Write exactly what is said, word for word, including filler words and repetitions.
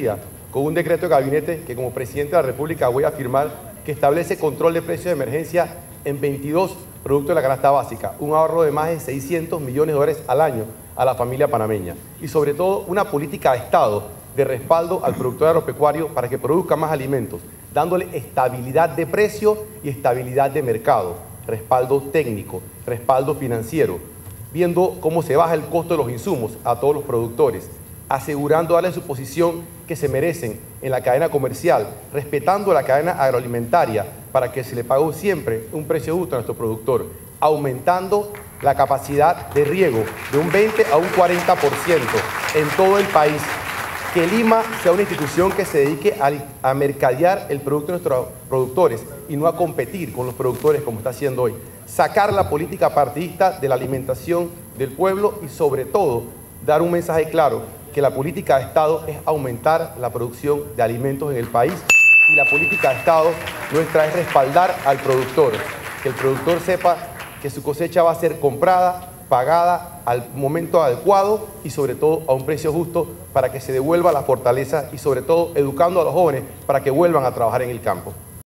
día con un decreto de gabinete que como presidente de la República voy a firmar, que establece control de precios de emergencia en veintidós productos de la canasta básica, un ahorro de más de seiscientos millones de dólares al año a la familia panameña y sobre todo una política de Estado de respaldo al productor agropecuario para que produzca más alimentos, dándole estabilidad de precio y estabilidad de mercado, respaldo técnico, respaldo financiero, viendo cómo se baja el costo de los insumos a todos los productores, asegurando darle su posición que se merecen en la cadena comercial, respetando la cadena agroalimentaria para que se le pague siempre un precio justo a nuestro productor, aumentando la capacidad de riego de un veinte a un cuarenta por ciento en todo el país, que Lima sea una institución que se dedique a, a mercadear el producto de nuestros productores y no a competir con los productores como está haciendo hoy, sacar la política partidista de la alimentación del pueblo y sobre todo dar un mensaje claro que la política de Estado es aumentar la producción de alimentos en el país y la política de Estado nuestra es respaldar al productor, que el productor sepa que su cosecha va a ser comprada, pagada al momento adecuado y sobre todo a un precio justo para que se devuelva la fortaleza y sobre todo educando a los jóvenes para que vuelvan a trabajar en el campo.